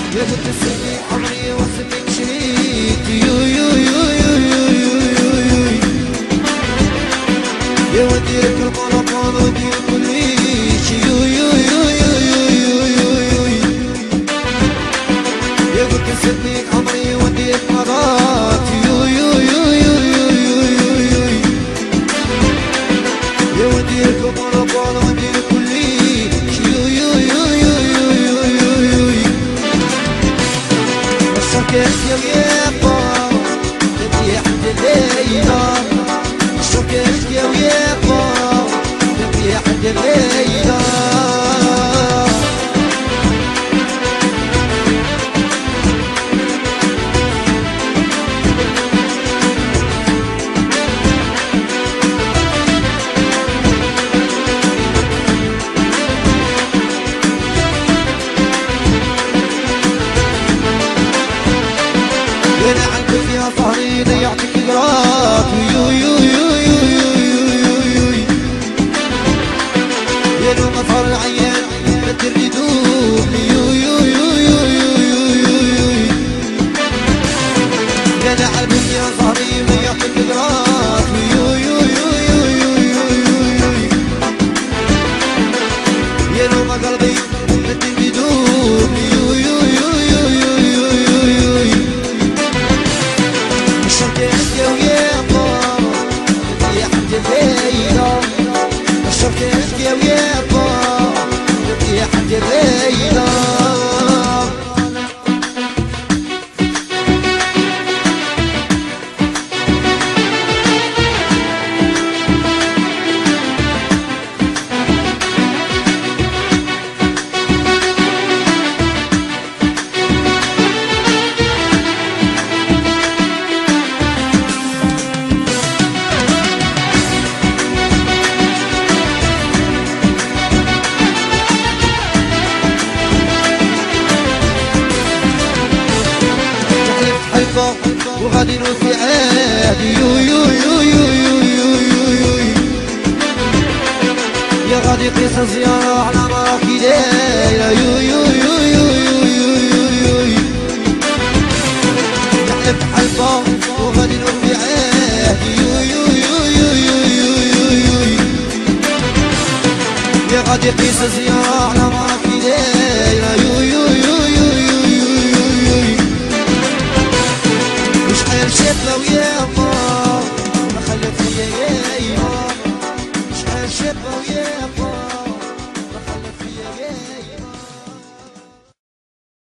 يا كنت تسمي عمري واسمي مشيت يو يو يو يو يو يو يو يا وديرك المونوبول ودير كليش يو يو يو يو يو يو يو يا كنت تسمي عمري ودير مرات يو يو يو يو يو يو يو يا وديرك المونوبول ودير كليش يو يو يو يو يو يو يو الشوكات يا ويابا تبدي حد الليلة الشوكات يا ويابا تبدي حد الليلة انا عندك يا صهري ضيعتك قراك يو يو يو يو يو يو يو يا لو مطهر العيان ما تريدوك يو يو يو يو يو يو يو انا عندك يا صهري ضيعتك قراك يو يو يو يو يو يو يو يا لو ما قلبي ما تريدوك يو يو يو يو يو يو يو الشوكات يا ويابا تبدي حد الليلة الشوكات يا ويابا تبدي حد الليلة وغادي نوفي عادي يو يو يو يو يو يو يو يا غادي قيس زيارة على مراكي ليلة يو يو